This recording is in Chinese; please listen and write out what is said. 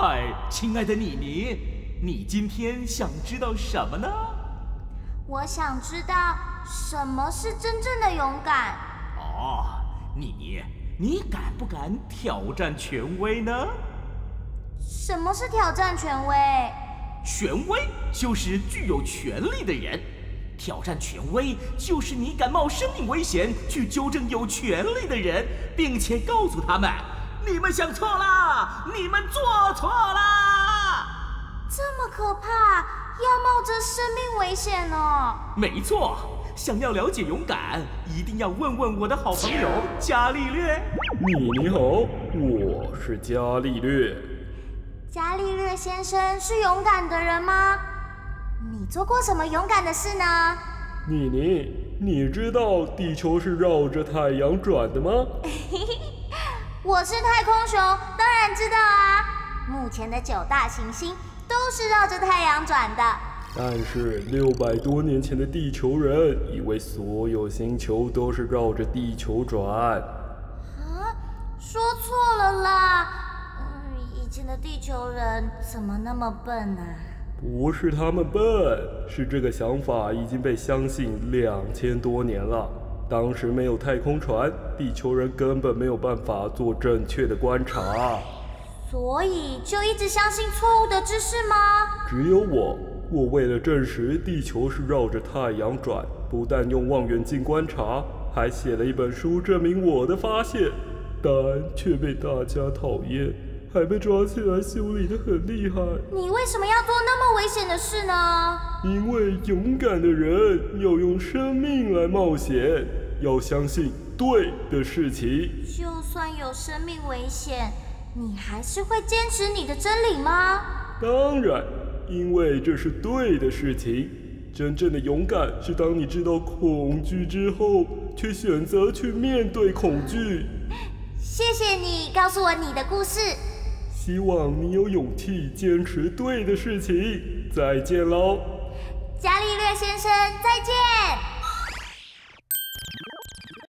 嗨，亲爱的妮妮，你今天想知道什么呢？ 我想知道什么是真正的勇敢。 哦，妮妮，你敢不敢挑战权威呢？ 什么是挑战权威？ 权威就是具有权力的人，挑战权威就是你敢冒生命危险去纠正有权力的人，并且告诉他们，你们想错了，你们做错了。 这么可怕，要冒着生命危险哦。 没错，想要了解勇敢，一定要问问我的好朋友伽利略。 你好，我是伽利略。 伽利略先生是勇敢的人吗？你做过什么勇敢的事呢？ 妮，你知道地球是绕着太阳转的吗？ 我是太空熊，当然知道啊。目前的9大行星都是绕着太阳转的。 但是600多年前的地球人以为所有星球都是绕着地球转。 啊，说错了啦。以前的地球人怎么那么笨啊？ 不是他们笨，是这个想法已经被相信2000多年了。当时没有太空船，地球人根本没有办法做正确的观察， 所以就一直相信错误的知识吗？ 只有我为了证实地球是绕着太阳转，不但用望远镜观察，还写了一本书证明我的发现，但却被大家讨厌，还被抓起来修理得很厉害。 你为什么要做那么危险的事呢？ 因为勇敢的人要用生命来冒险，要相信对的事情。 就算有生命危险，你还是会坚持你的真理吗？ 当然，因为这是对的事情。真正的勇敢是当你知道恐惧之后，却选择去面对恐惧。 谢谢你告诉我你的故事。 希望你有勇气坚持对的事情。再见喽， 伽利略先生，再见。